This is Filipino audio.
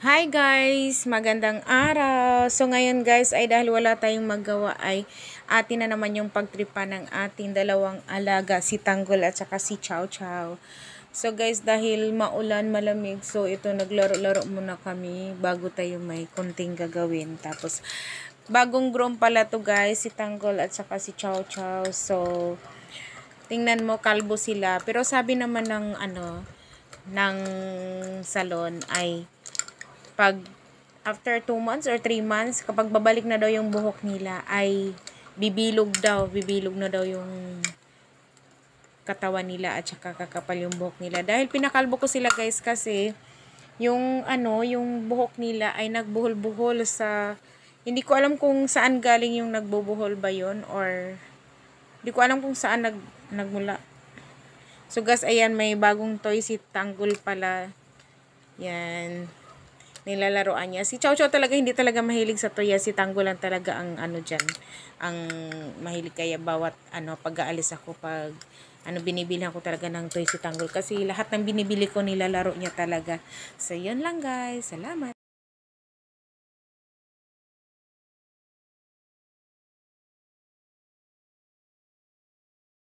Hi guys! Magandang araw! So ngayon guys ay dahil wala tayong maggawa ay atin na naman yung pagtripa ng ating dalawang alaga, si Tanggol at saka si Chow Chow. So guys, dahil maulan, malamig, so ito naglaro-laro muna kami bago tayo may konting gagawin. Tapos bagong groom pala to guys, si Tanggol at saka si Chow Chow. So tingnan mo, kalbo sila. Pero sabi naman ng salon ay pag after 2 months or 3 months, kapag babalik na daw yung buhok nila, ay bibilog na daw yung katawan nila at saka kakapal yung buhok nila. Dahil pinakalbo ko sila guys kasi yung yung buhok nila ay nagbuhol-buhol sa, hindi ko alam kung saan galing yung nagbubuhol ba yon, or hindi ko alam kung saan nagmula. So guys, ayan, may bagong toy si Tanggol pala. Yan, nilalaroan niya. Si Chow Chow talaga hindi talaga mahilig sa toya. Si Tanggol lang talaga ang dyan, ang mahilig. Kaya bawat pag-aalis ako, pag binibilihan ko talaga ng toy si Tanggol. Kasi lahat ng binibili ko nilalaro niya talaga. So yun lang guys. Salamat.